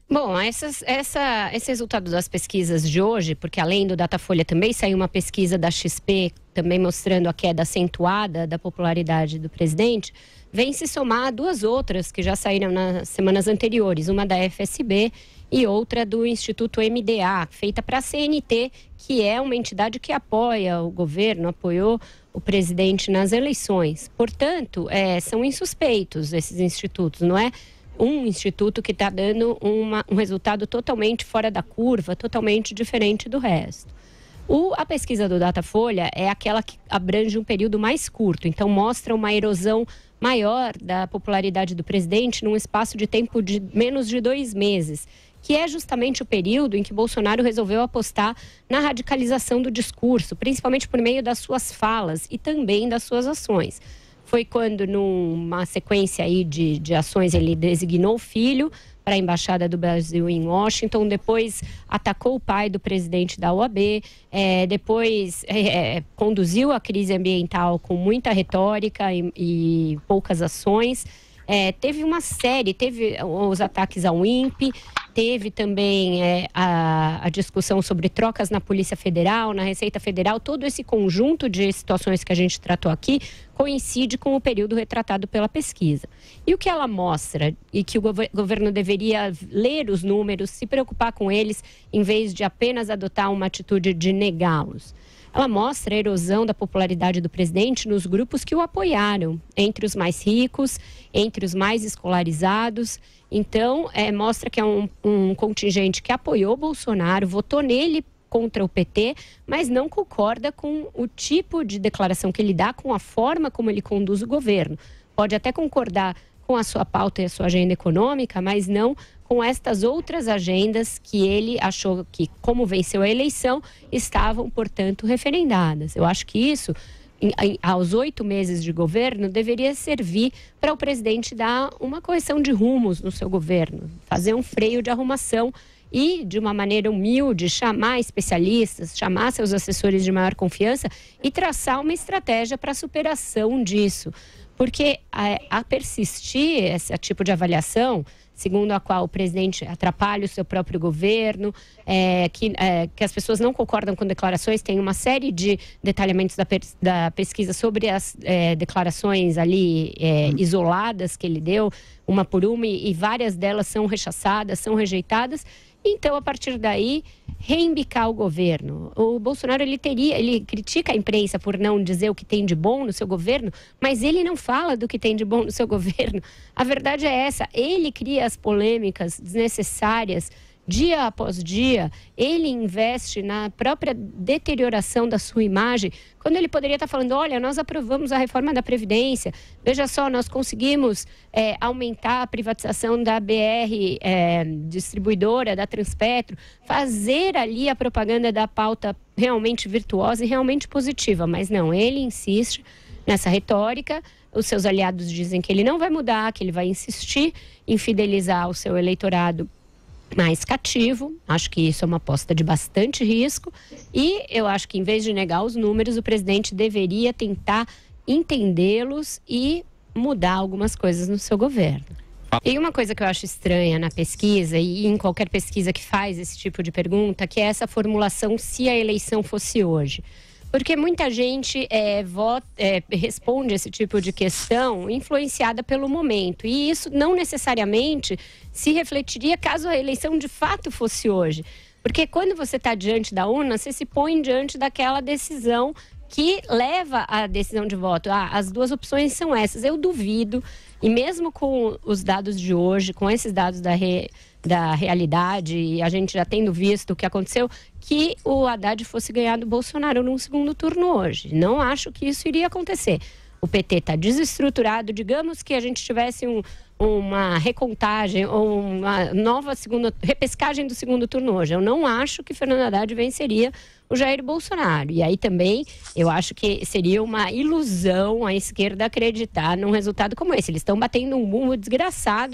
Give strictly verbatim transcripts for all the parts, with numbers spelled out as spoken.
Bom, essas, essa, esse resultado das pesquisas de hoje, porque além do Datafolha também saiu uma pesquisa da X P, também mostrando a queda acentuada da popularidade do presidente, vem se somar a duas outras que já saíram nas semanas anteriores, uma da F S B e outra do Instituto M D A, feita para a C N T, que é uma entidade que apoia o governo, apoiou o presidente nas eleições. Portanto, é, são insuspeitos esses institutos, não é um instituto que está dando uma, um resultado totalmente fora da curva, totalmente diferente do resto. O, a pesquisa do Datafolha é aquela que abrange um período mais curto, então mostra uma erosão maior da popularidade do presidente num espaço de tempo de menos de dois meses, que é justamente o período em que Bolsonaro resolveu apostar na radicalização do discurso, principalmente por meio das suas falas e também das suas ações. Foi quando, numa sequência aí de, de ações, ele designou o filho para a Embaixada do Brasil em Washington, depois atacou o pai do presidente da O A B, é, depois é, conduziu a crise ambiental com muita retórica e, e poucas ações. É, teve uma série, teve os ataques ao I N P E, teve também é, a, a discussão sobre trocas na Polícia Federal, na Receita Federal. Todo esse conjunto de situações que a gente tratou aqui coincide com o período retratado pela pesquisa. E o que ela mostra, e que o gover- governo deveria ler os números, se preocupar com eles, em vez de apenas adotar uma atitude de negá-los. Ela mostra a erosão da popularidade do presidente nos grupos que o apoiaram, entre os mais ricos, entre os mais escolarizados. Então, é, mostra que é um, um contingente que apoiou Bolsonaro, votou nele contra o P T, mas não concorda com o tipo de declaração que ele dá, com a forma como ele conduz o governo. Pode até concordar com a sua pauta e a sua agenda econômica, mas não com estas outras agendas que ele achou que, como venceu a eleição, estavam, portanto, referendadas. Eu acho que isso, em, em, aos oito meses de governo, deveria servir para o presidente dar uma correção de rumos no seu governo, fazer um freio de arrumação e, de uma maneira humilde, chamar especialistas, chamar seus assessores de maior confiança e traçar uma estratégia para a superação disso. Porque a, a persistir esse tipo de avaliação, segundo a qual o presidente atrapalha o seu próprio governo, é, que, é, que as pessoas não concordam com declarações, tem uma série de detalhamentos da, da pesquisa sobre as é, declarações ali é, isoladas que ele deu, uma por uma, e, e várias delas são rechaçadas, são rejeitadas. Então, a partir daí, reimbicar o governo. O Bolsonaro, ele teria, ele critica a imprensa por não dizer o que tem de bom no seu governo, mas ele não fala do que tem de bom no seu governo. A verdade é essa, ele cria as polêmicas desnecessárias dia após dia, ele investe na própria deterioração da sua imagem, quando ele poderia estar falando, olha, nós aprovamos a reforma da Previdência, veja só, nós conseguimos é, aumentar a privatização da B R é, distribuidora, da Transpetro, fazer ali a propaganda da pauta realmente virtuosa e realmente positiva, mas não, ele insiste nessa retórica. Os seus aliados dizem que ele não vai mudar, que ele vai insistir em fidelizar o seu eleitorado mais cativo. Acho que isso é uma aposta de bastante risco e eu acho que, em vez de negar os números, o presidente deveria tentar entendê-los e mudar algumas coisas no seu governo. E uma coisa que eu acho estranha na pesquisa e em qualquer pesquisa que faz esse tipo de pergunta, que é essa formulação se a eleição fosse hoje. Porque muita gente é, vota, é, responde esse tipo de questão influenciada pelo momento. E isso não necessariamente se refletiria caso a eleição de fato fosse hoje. Porque quando você está diante da urna, você se põe diante daquela decisão que leva à decisão de voto. Ah, as duas opções são essas. Eu duvido, e mesmo com os dados de hoje, com esses dados da, re, da realidade, e a gente já tendo visto o que aconteceu, que o Haddad fosse ganhar do Bolsonaro num segundo turno hoje. Não acho que isso iria acontecer. O P T está desestruturado. Digamos que a gente tivesse um, uma recontagem ou uma nova segunda, repescagem do segundo turno hoje. Eu não acho que Fernando Haddad venceria o Jair Bolsonaro. E aí também eu acho que seria uma ilusão a esquerda acreditar num resultado como esse. Eles estão batendo um bumbo desgraçado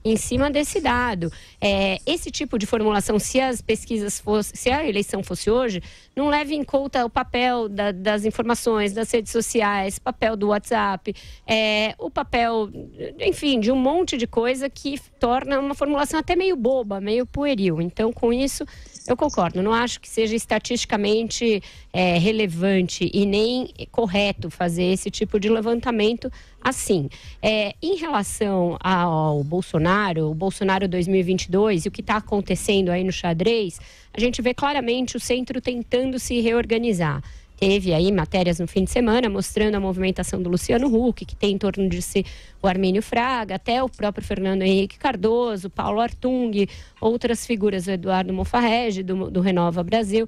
em cima desse dado. É, esse tipo de formulação, se as pesquisas fossem, se a eleição fosse hoje, não leva em conta o papel da, das informações, das redes sociais, papel do WhatsApp, é, o papel, enfim, de um monte de coisa que torna uma formulação até meio boba, meio pueril. Então, com isso, eu concordo. Não acho que seja estatisticamente é, relevante e nem correto fazer esse tipo de levantamento assim. É, em relação ao Bolsonaro, o Bolsonaro dois mil e vinte e dois e o que está acontecendo aí no xadrez, a gente vê claramente o centro tentando se reorganizar. Teve aí matérias no fim de semana mostrando a movimentação do Luciano Huck, que tem em torno de si o Armínio Fraga, até o próprio Fernando Henrique Cardoso, Paulo Artung, outras figuras, o Eduardo Mofarrege, do, do Renova Brasil.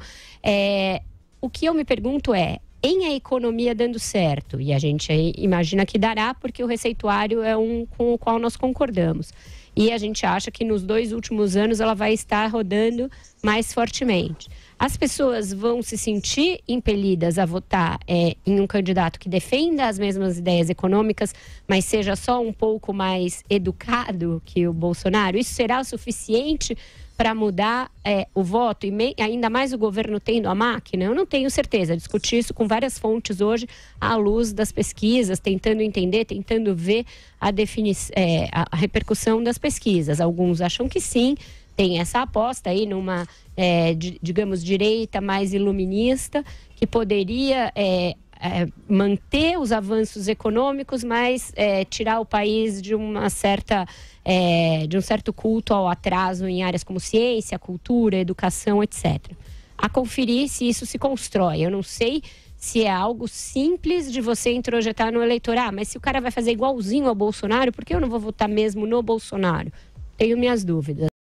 É, o que eu me pergunto é, em a economia dando certo, e a gente aí imagina que dará, porque o receituário é um com o qual nós concordamos. E a gente acha que nos dois últimos anos ela vai estar rodando mais fortemente. As pessoas vão se sentir impelidas a votar é, em um candidato que defenda as mesmas ideias econômicas, mas seja só um pouco mais educado que o Bolsonaro? Isso será o suficiente para mudar é, o voto, e me, ainda mais o governo tendo a máquina? Eu não tenho certeza. Discuti isso com várias fontes hoje, à luz das pesquisas, tentando entender, tentando ver a, defini- é, a repercussão das pesquisas. Alguns acham que sim, tem essa aposta aí numa, é, de, digamos, direita mais iluminista, que poderia é, é, manter os avanços econômicos, mas é, tirar o país de uma certa... É, de um certo culto ao atraso em áreas como ciência, cultura, educação, etcétera. A conferir se isso se constrói. Eu não sei se é algo simples de você introjetar no eleitorado, mas se o cara vai fazer igualzinho ao Bolsonaro, por que eu não vou votar mesmo no Bolsonaro? Tenho minhas dúvidas.